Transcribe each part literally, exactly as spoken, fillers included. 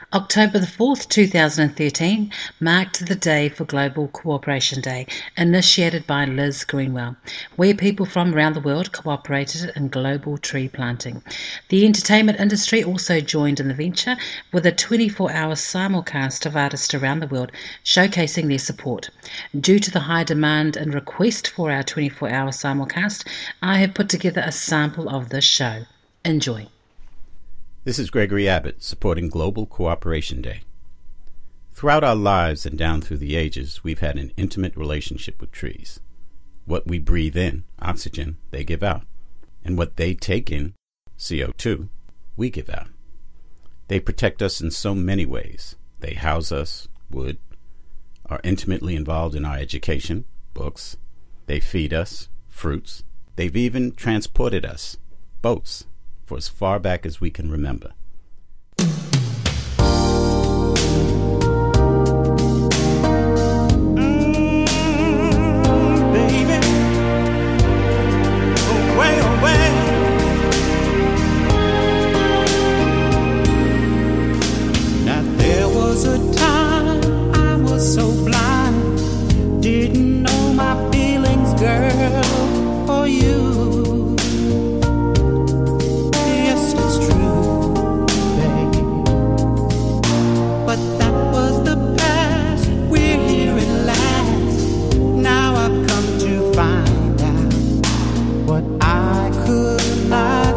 October the fourth, two thousand thirteen, marked the Day for Global Cooperation Day, initiated by Liz Greenwell, where people from around the world cooperated in global tree planting. The entertainment industry also joined in the venture with a twenty-four hour simulcast of artists around the world showcasing their support. Due to the high demand and request for our twenty-four hour simulcast, I have put together a sample of this show. Enjoy. This is Gregory Abbott supporting Global Cooperation Day. Throughout our lives and down through the ages, we've had an intimate relationship with trees. What we breathe in, oxygen, they give out. And what they take in, C O two, we give out. They protect us in so many ways. They house us, wood, are intimately involved in our education, books. They feed us, fruits. They've even transported us, boats, for as far back as we can remember.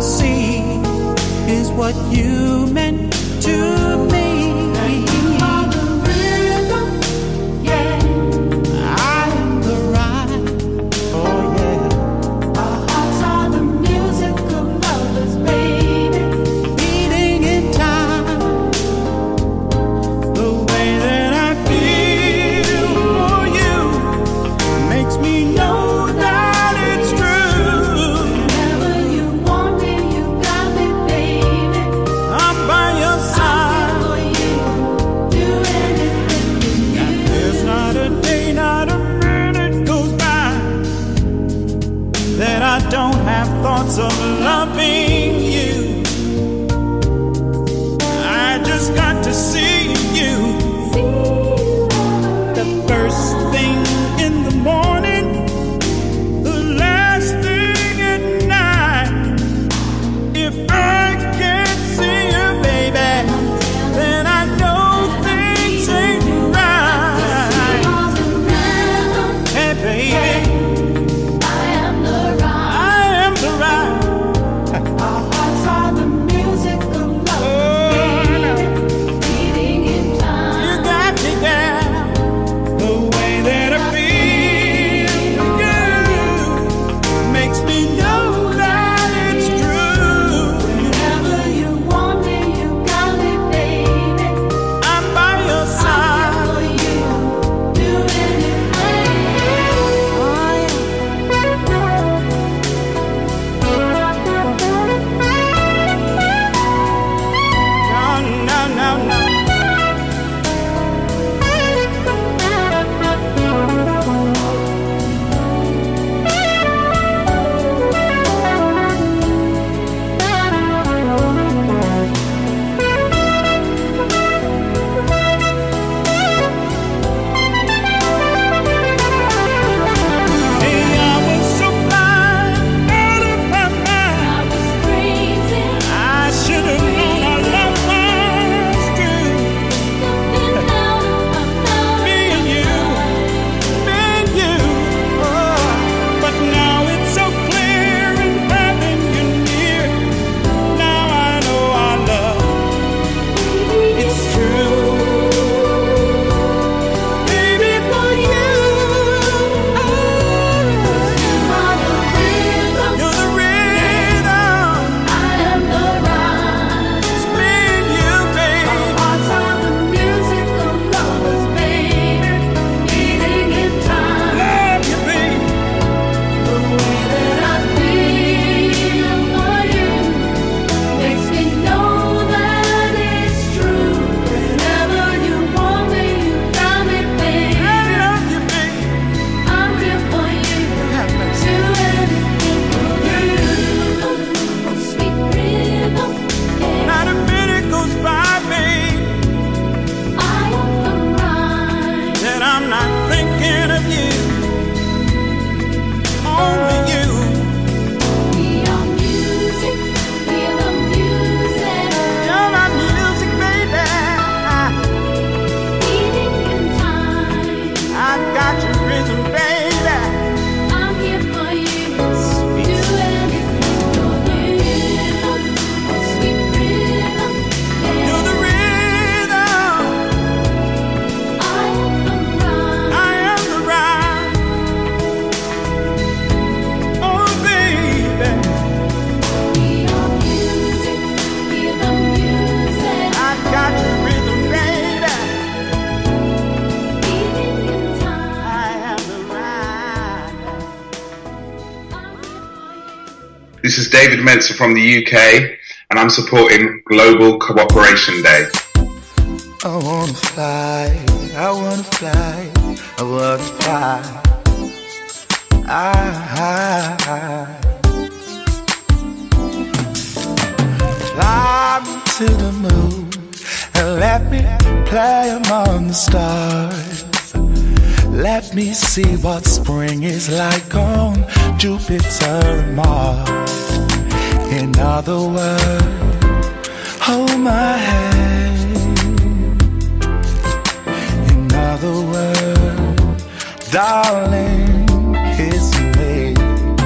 What you meant to me. Thank you, Mama. This is David Mensah from the U K, and I'm supporting Global Cooperation Day. I wanna fly, I wanna fly, I wanna fly. I, I, fly me to the moon and let me play among the stars. Let me see what spring is like on Jupiter and Mars. In other words, hold my hand. In other words, darling, kiss me.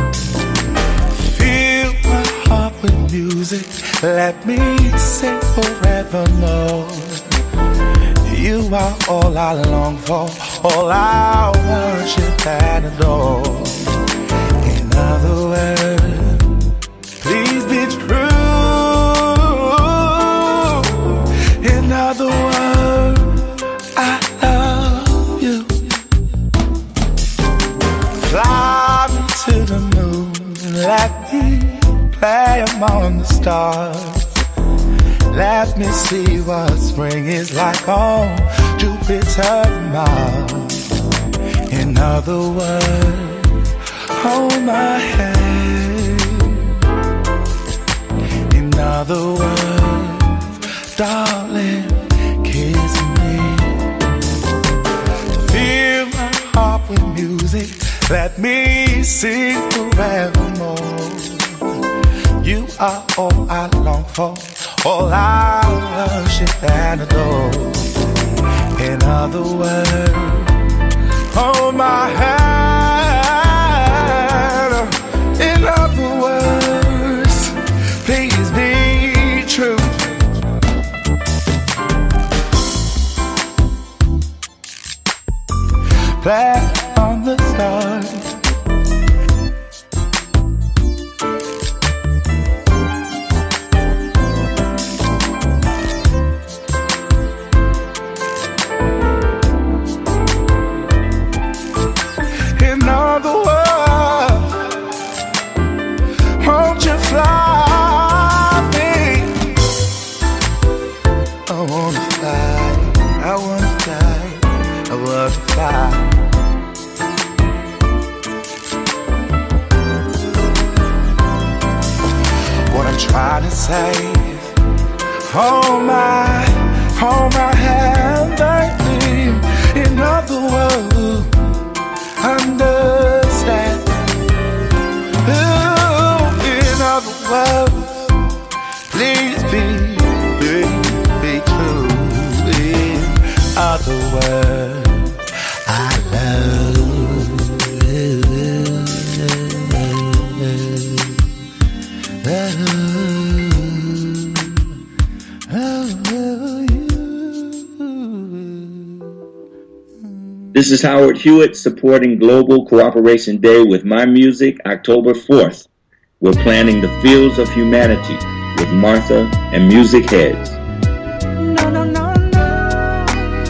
Fill my heart with music, let me sing forevermore. You are all I long for, all I worship and adore. In other words, please be true. In other words, I love you. Fly me to the moon, let me play among the stars. Let me see what spring is like on Jupiter and Mars. In other words, hold my hand. In other words, darling, kiss me. Fill my heart with music, let me sing forevermore. You are all I long for, all I worship and adore. In other words, hold my hand. In other words, please be true. Play on the stars. Trying to say, hold my, hold my hand, baby. In other words, understand. Ooh, in other words, please be, be, be true. In other words, I love you. This is Howard Hewett supporting Global Cooperation Day with my music, October fourth. We're planning the Fields of Humanity with Martha and Music Heads. No, no, no, no.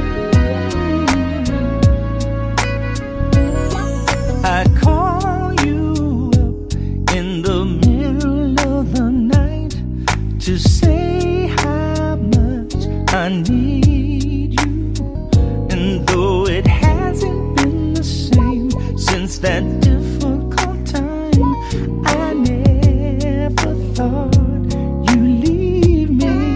I call you up in the middle of the night to say how much I need you. And though it hasn't been the same since that difficult time, I never thought you'd leave me.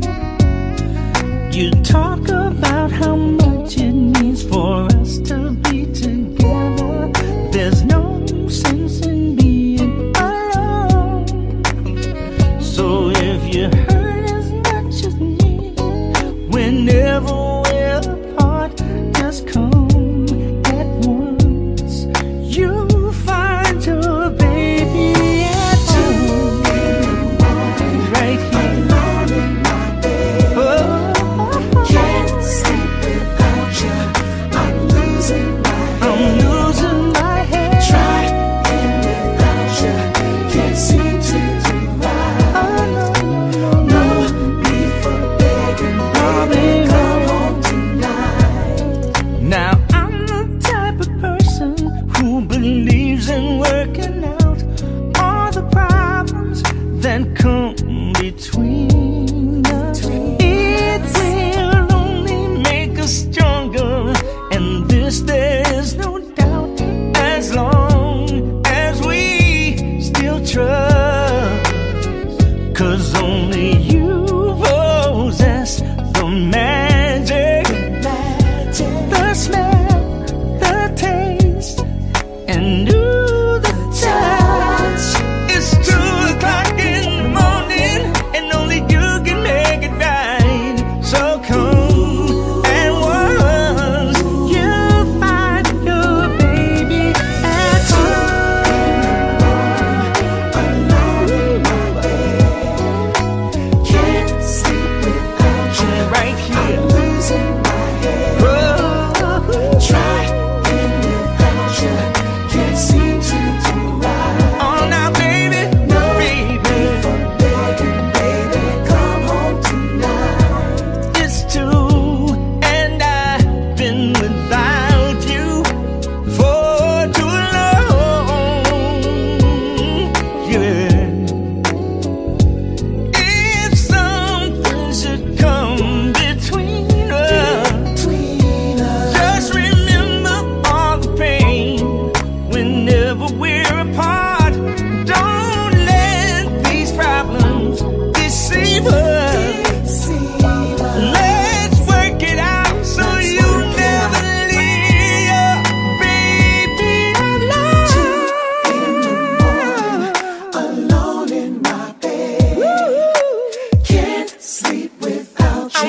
You talk about how much it means for us to be together. There's no sense in being alone. So if you hurt as much as me, whenever we're apart, just come at once. You find your baby at home, right here. Alone in my bed, Oh, can't sleep without you. I'm losing my head. I'm losing my head. Trying without you, can't seem to do right. Oh, no, no, no, No need for begging, no, baby, baby. come home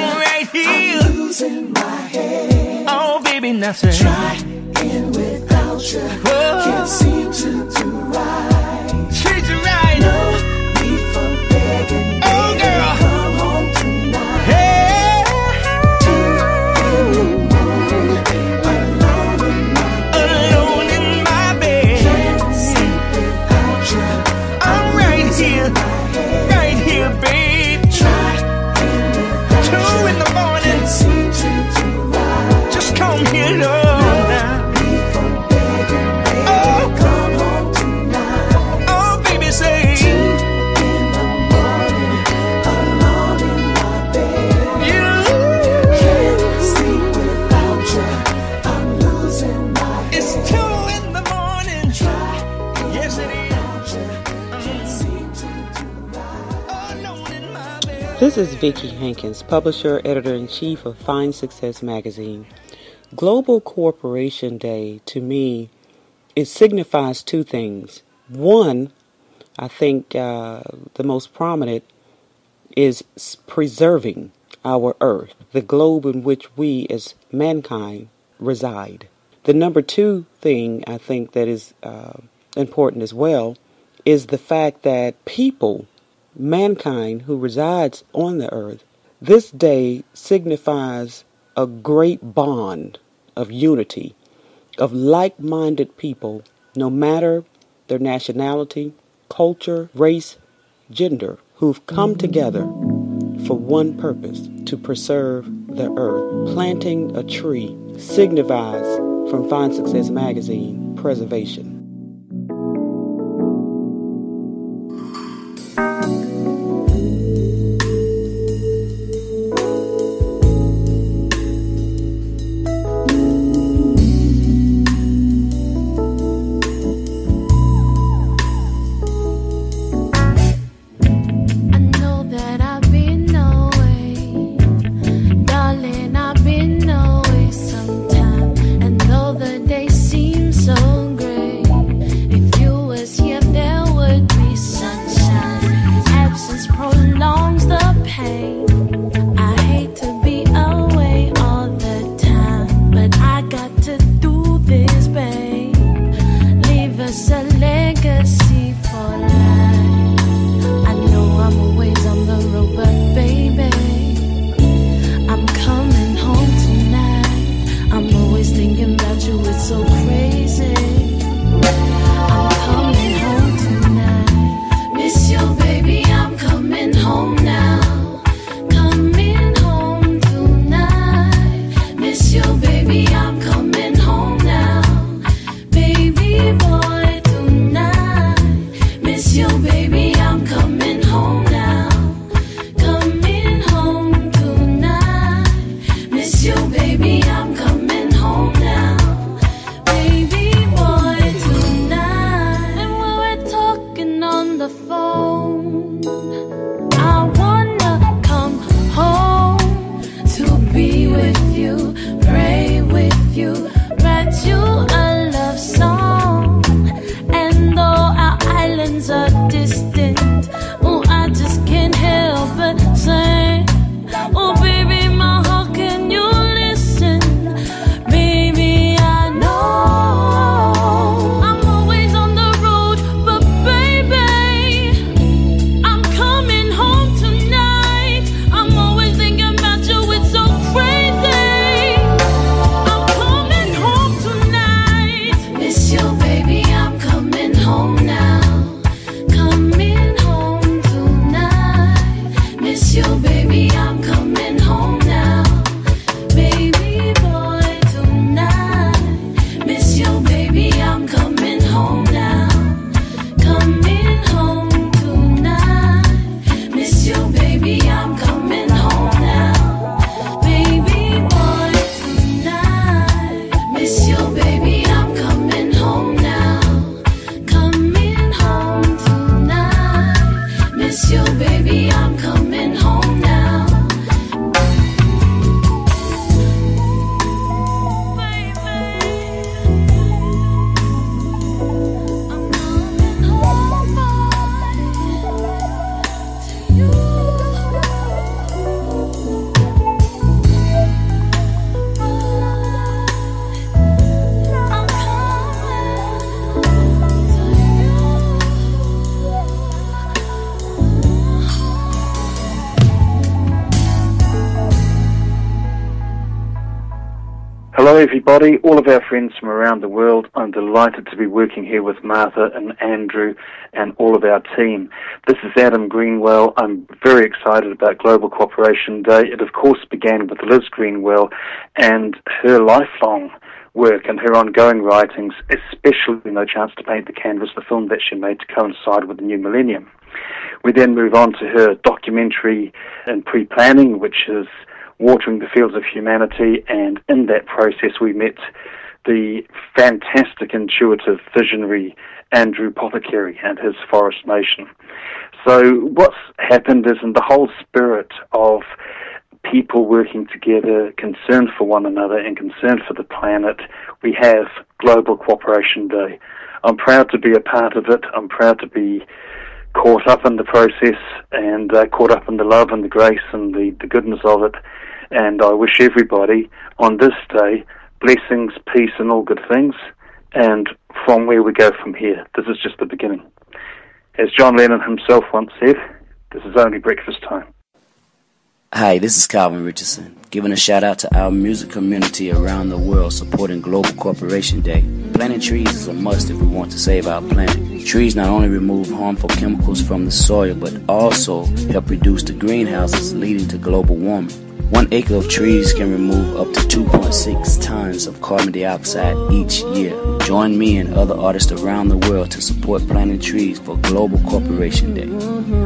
right here. I'm losing my head. Oh, baby, nothing. Trying without you. Whoa. Can't seem to do right. Treat you right. No need for begging. Oh, girl. Come home tonight. Hey. Two in the morning. Alone in my bed. Alone in my bed. Can't sleep without you. I'm right here. Right here, babe. Trying without Two you. in the morning. Can't seem to do right. Just come here, love. This is Vikki Hankins, publisher, editor-in-chief of Fine Success magazine. Global Cooperation Day, to me, it signifies two things. One, I think uh, the most prominent is preserving our earth, the globe in which we as mankind reside. The number two thing I think that is uh, important as well is the fact that people, mankind who resides on the earth, this day signifies a great bond of unity, of like-minded people, no matter their nationality, culture, race, gender, who've come together for one purpose, to preserve the earth. Planting a tree signifies, from Fine Success magazine, preservation. Hello everybody, all of our friends from around the world. I'm delighted to be working here with Martha and Andrew and all of our team. This is Adam Greenwell. I'm very excited about Global Cooperation Day. It of course began with Liz Greenwell and her lifelong work and her ongoing writings, especially No Chance to Paint the Canvas, the film that she made to coincide with the new millennium. We then move on to her documentary and pre-planning, which is Watering the Fields of Humanity, and in that process we met the fantastic, intuitive, visionary Andrew Pothecary and his Forest Nation. So what's happened is, in the whole spirit of people working together, concerned for one another and concerned for the planet, we have Global Cooperation Day. I'm proud to be a part of it. I'm proud to be caught up in the process and uh, caught up in the love and the grace and the, the goodness of it. And I wish everybody on this day blessings, peace and all good things. And from where we go from here, this is just the beginning. As John Lennon himself once said, this is only breakfast time. Hi, this is Calvin Richardson, giving a shout out to our music community around the world supporting Global Cooperation Day. Planting trees is a must if we want to save our planet. Trees not only remove harmful chemicals from the soil, but also help reduce the greenhouses leading to global warming. One acre of trees can remove up to two point six tons of carbon dioxide each year. Join me and other artists around the world to support planting trees for Global Cooperation Day.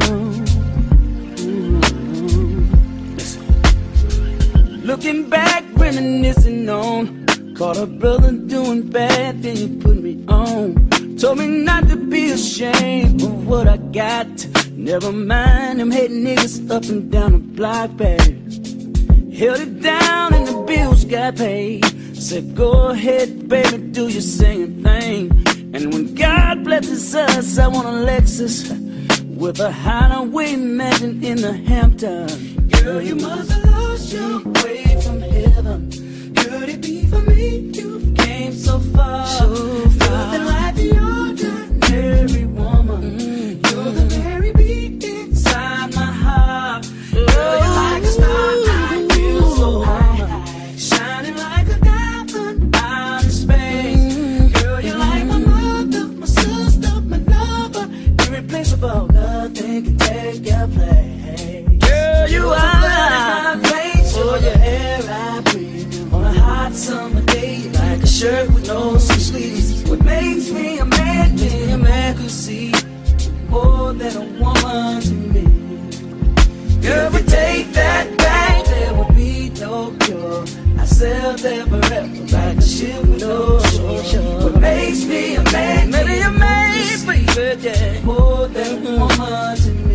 Looking back, reminiscing on, caught a brother doing bad, then you put me on. Told me not to be ashamed of what I got. Never mind them hating niggas up and down the block, baby. Held it down and the bills got paid. Said go ahead, baby, do your singing thing. And when God blesses us, I want a Lexus with a hideaway mansion in the Hamptons. Girl, you must have lost your way from heaven. Could it be for me? You've came so far. So far. Nothing like the ordinary woman. Mm-hmm. You're the very beat inside my heart. Girl, you're like a star. I feel so high, shining like a diamond out in space. Mm-hmm. Girl, you're like my mother, my sister, my lover. Irreplaceable, nothing can take your place. Girl, you are my face, for your hair I breathe. On a hot summer day, like a shirt with no sleeves. What makes me a man, me a man could see more than a woman to me. Girl, if we take that back, there will be no cure. I sail there forever, like a ship with no shore. What makes me a man, maybe a man, baby, yeah, more than a woman to me.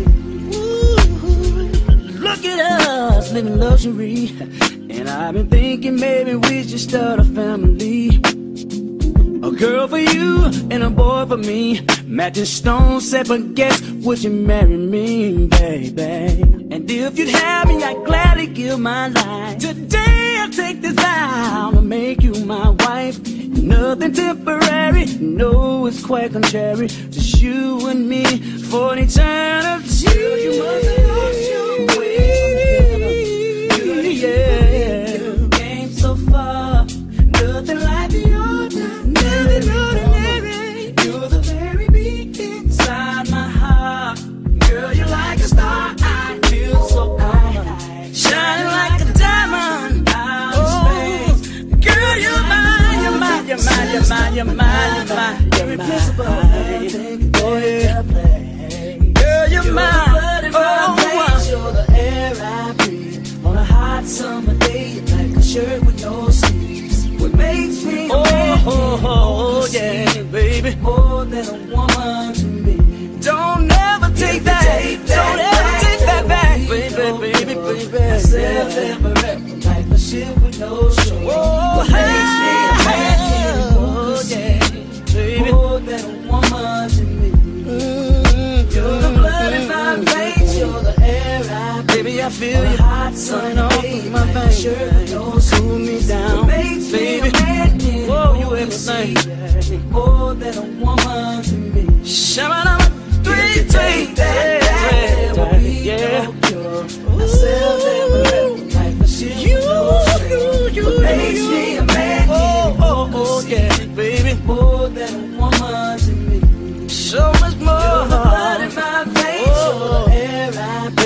Look at us, living luxury. And I've been thinking maybe we should start a family. A girl for you and a boy for me. Matching stones, separate guess, would you marry me, baby? And if you'd have me, I'd gladly give my life. Today I'll take this vow to make you my wife. Nothing temporary, no, it's quite contrary. Just you and me for an eternity. You must have lost your way. Yeah, you came so far. Nothing like the ordinary, ordinary. You're the very beat inside my heart. Girl, you're like a star. I feel so high, shining like a diamond out in space. Girl, you're mine, you're mine, you're mine, you're mine, you're mine, you're mine, irreplaceable. Oh yeah, girl, you're mine. Oh, you're the air I breathe on a hot summer day, like a shirt with no sleeves. What makes me oh, a oh, oh, oh yeah, baby, more than a woman to me. Don't ever take that, take that, don't ever take that back, baby, baby, baby. I sail there forever, like a ship with no shore. Oh, what makes me a man, oh yeah, baby, more than a woman to me. Mm-hmm. You're the blood in my veins, you're the air I breathe. Baby, I feel you hot sun off of my veins. Cool me down, baby. Whoa, you everything. More than a woman to me. Shabba three, take that, that, yeah. I sail there forever like a ship with no shore. What makes me a man?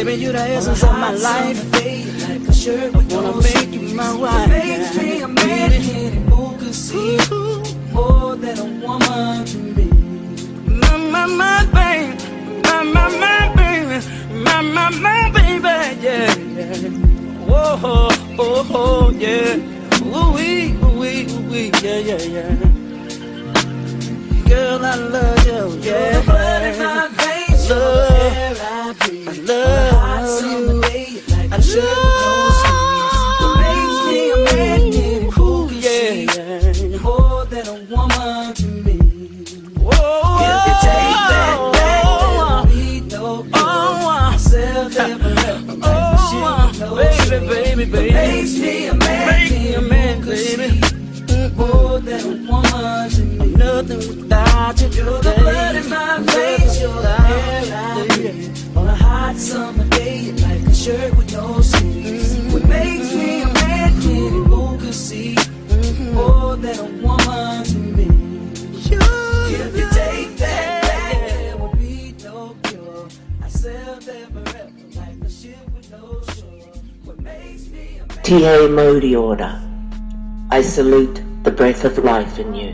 Baby, you're the essence of my life. Wanna make you my wife. Makes me a man who can see more than a woman can be. My, my, my baby, my, my, my baby, my, my, my baby, yeah, yeah. Oh, oh, oh, oh, yeah. Ooh wee, ooh wee, ooh wee, yeah, yeah, yeah. Girl, I love you, yeah. You're the blood in my veins, you're the air I breathe. I love you. I love what makes me a man who can see more than a woman can be. Whoa, if you take that back, there'll be no cure. Self-evident, like no baby, baby, baby. Makes me a man, make me a man, baby. More than a woman to me. I'm nothing without you. You're the blood in my veins. You're the air I breathe. On a hot summer day, like a shirt with no sleeves. What makes me a man who can see more than a woman to me. If you take that back, there will be no cure. I sailed there forever like a ship with no shore. What makes me a man. T A Modi order. I salute the breath of life in you.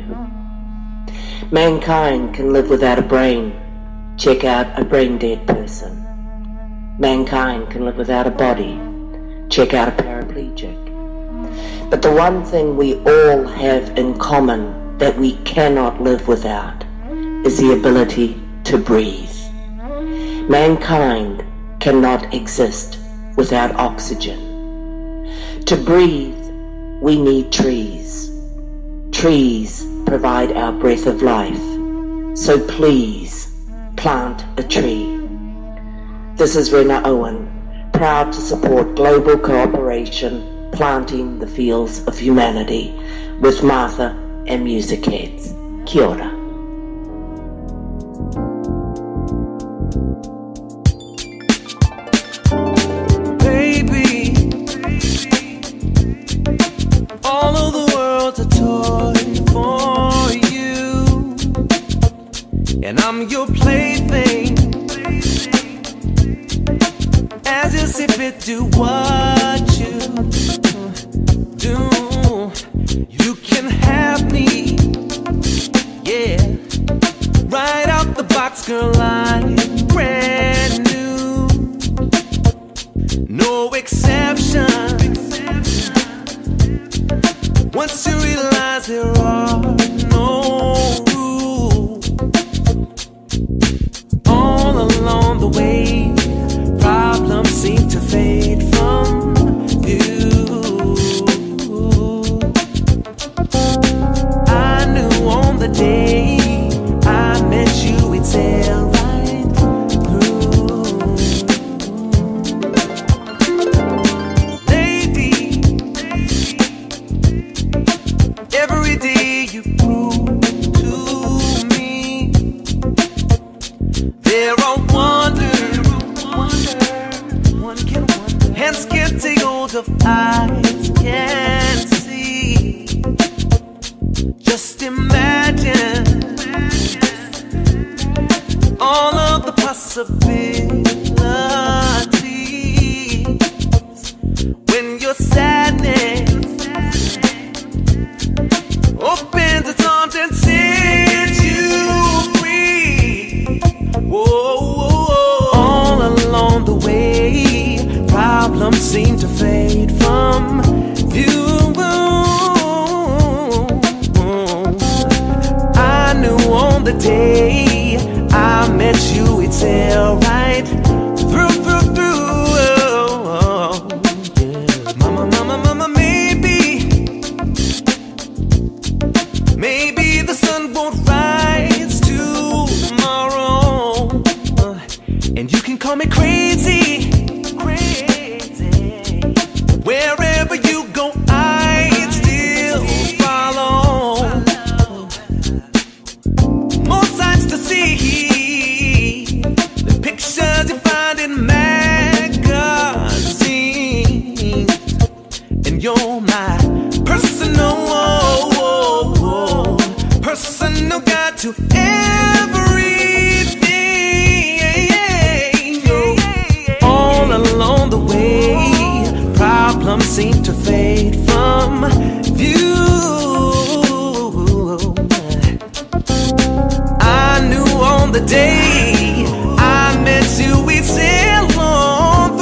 Mankind can live without a brain. Check out a brain-dead person. Mankind can live without a body. Check out a paraplegic. But the one thing we all have in common that we cannot live without is the ability to breathe. Mankind cannot exist without oxygen. To breathe, we need trees. Trees provide our breath of life. So please, plant a tree. This is Rena Owen, proud to support global cooperation, planting the fields of humanity with Martha and Music Heads. Kia ora. All of the world's a toy for you, and I'm your plaything. As you sip it, do what you do. You can have me, yeah. Right out the box, girl, I'm brand new. No exception. Once you realize there are no rules, all along the way, problems seem to fade from view. I knew on the day I met you, we'd sail right through. Lady, every day you prove to me there are wonders one can wonder, hands can't take hold of, eyes can't see. Just imagine all of the possibilities when your sadness opens its arms and sets you free. Whoa, whoa, whoa. All along the way, problems seem to fade from view. I knew on the day I met you, we'd sail right through, through, through. Oh, yeah. Mama, mama, mama, maybe, maybe the sun won't rise tomorrow, uh, and you can call me crazy, crazy. Wherever you go, I'd still follow. More sights to see, the pictures you find in magazines, and you're my personal, personal guide to everything. All along the way, problems seem to fade from view. I knew on the day I met you, we'd sail on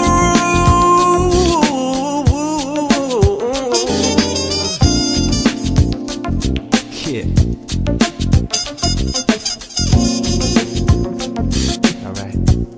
through. Yeah. All right.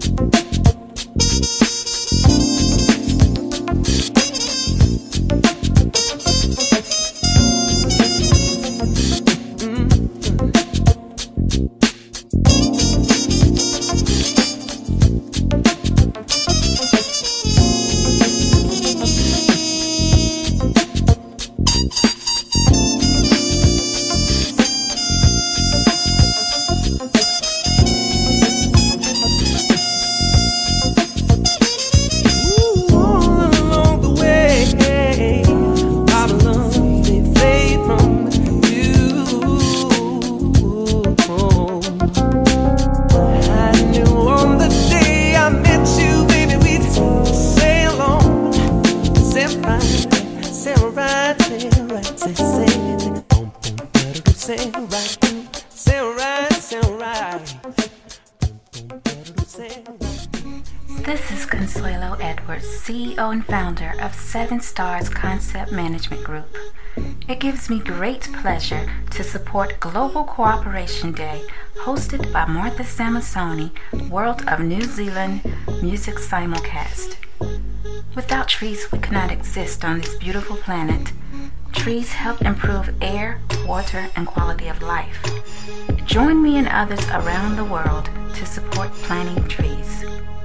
This is Consuelo Edwards, C E O and founder of Seven Stars Concept Management Group. It gives me great pleasure to support Global Cooperation Day, hosted by Martha Samasoni, World of New Zealand Music Simulcast. Without trees, we cannot exist on this beautiful planet. Trees help improve air, water, and quality of life. Join me and others around the world to support planting trees.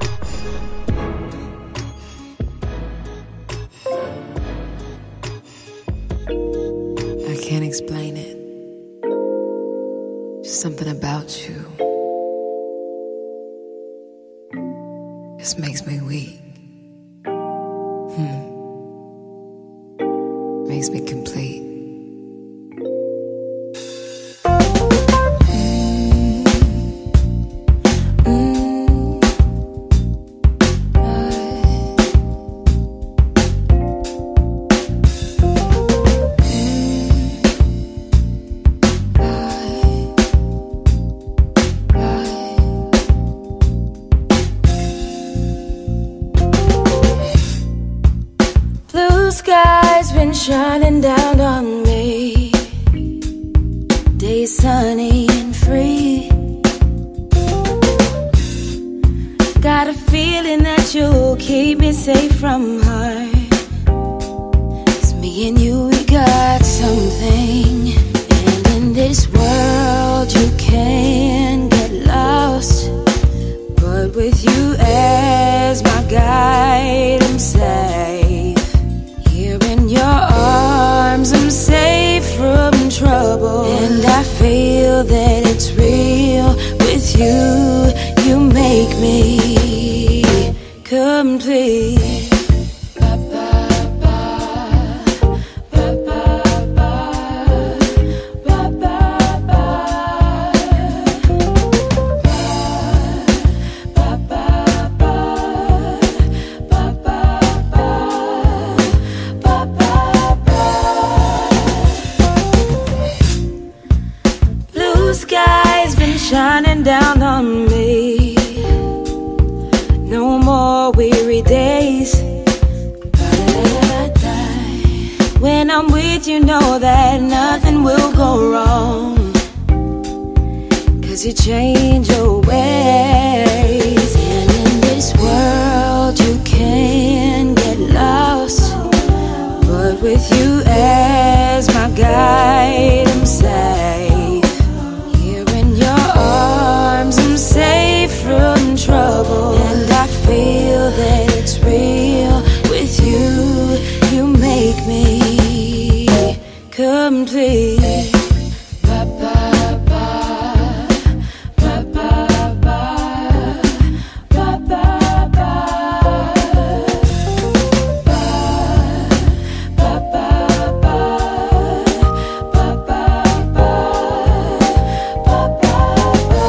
I can't explain it. Just something about you just makes me weak. Hmm. Makes me complete. Shining down on me, days sunny and free. Got a feeling that you'll keep me safe from harm. 'Cause me and you, we got something. And in this world you can get lost, but with you as my guide, I'm safe. Here in your arms, I'm safe from trouble. And I feel that it's real. With you, you make me complete. Shining down on me. No more weary days. When I'm with you, know that nothing will go wrong. 'Cause you change your ways. And in this world you can get lost, but with you as my guide, I'm safe. I'm safe from trouble. And I feel that it's real. With you, you make me complete.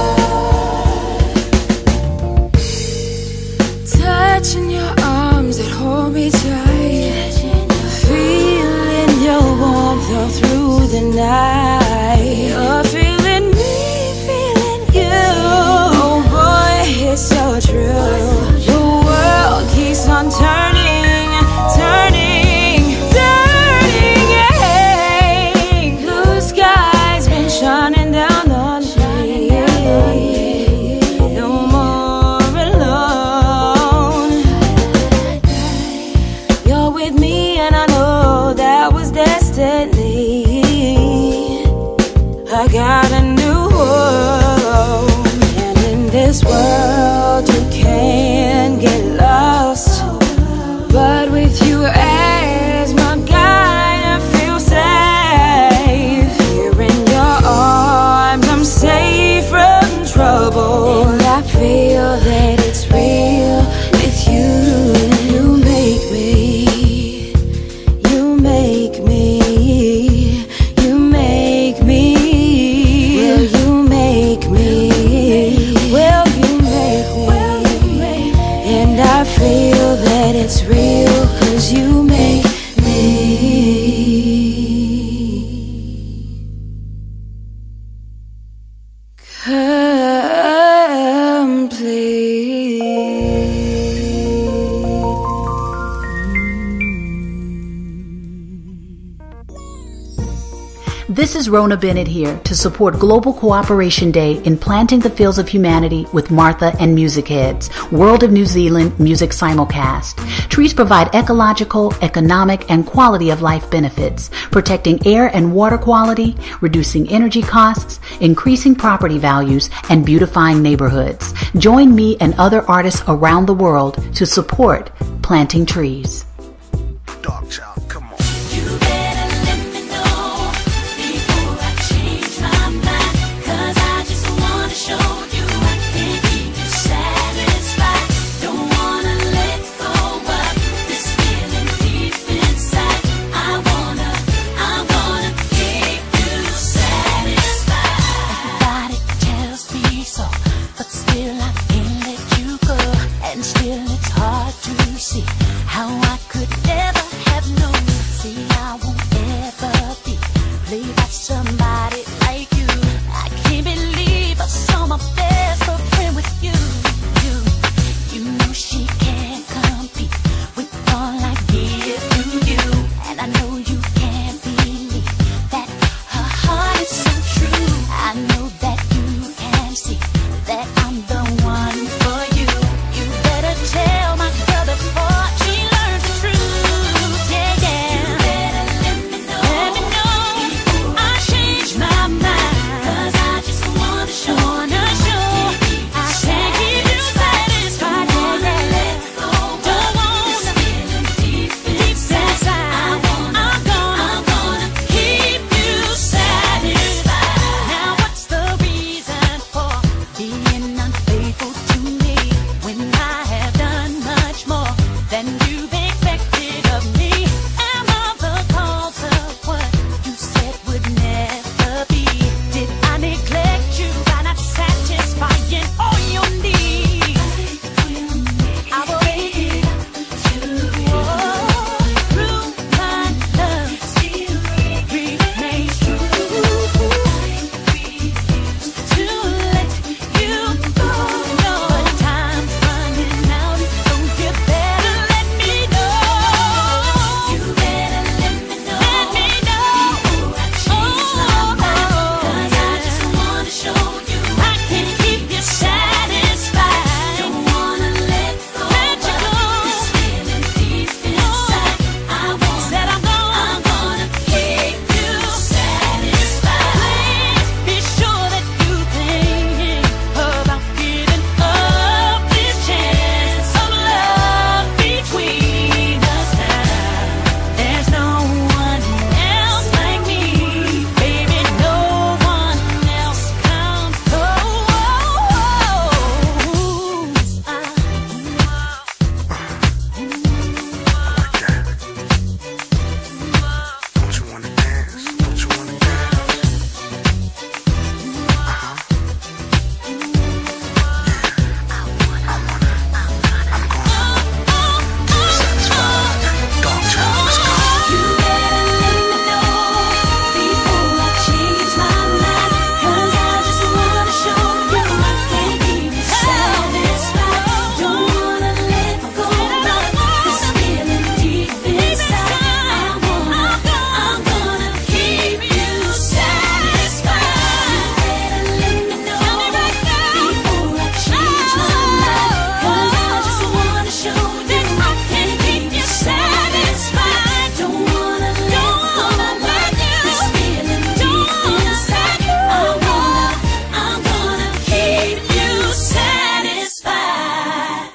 Touching your arms, it through the night. You're feeling me, feeling you. Oh boy, it's so true. The world keeps on turning, turning, turning. Yeah. Blue skies been shining down on me. No more alone. You're with me and I know that was destiny. I got a new home, and in this world you can't get lost. But with you as my guide, I feel safe. Here in your arms, I'm safe from trouble. And I feel that it's real with you. You make me. You make me, you make me, will you make me, will you make me, and I feel that it's real, 'cause you make me. This is Rhona Bennett here to support Global Cooperation Day in Planting the Fields of Humanity with Martha and Music Heads, World of New Zealand music simulcast. Trees provide ecological, economic, and quality of life benefits, protecting air and water quality, reducing energy costs, increasing property values, and beautifying neighborhoods. Join me and other artists around the world to support planting trees. Dog child, come on. Still it's hard to see how I could never have known.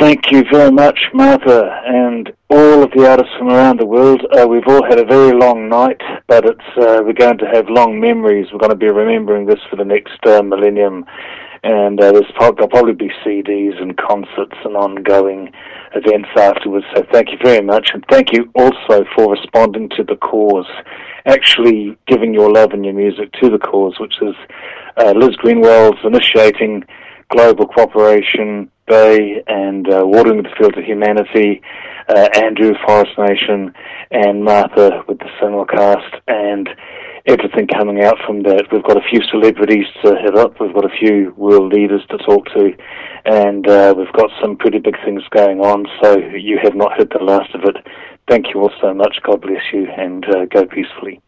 Thank you very much, Martha, and all of the artists from around the world. Uh, we've all had a very long night, but it's uh, we're going to have long memories. We're going to be remembering this for the next uh, millennium, and uh, there's pro- there'll probably be C Ds and concerts and ongoing events afterwards. So thank you very much, and thank you also for responding to the cause, actually giving your love and your music to the cause, which is uh, Liz Greenwell's initiating Global Cooperation Day and uh, Watering the Fields of Humanity, uh, Andrew, Forest Nation, and Martha with the simulcast, and everything coming out from that. We've got a few celebrities to hit up, we've got a few world leaders to talk to, and uh, we've got some pretty big things going on, so you have not heard the last of it. Thank you all so much, God bless you, and uh, go peacefully.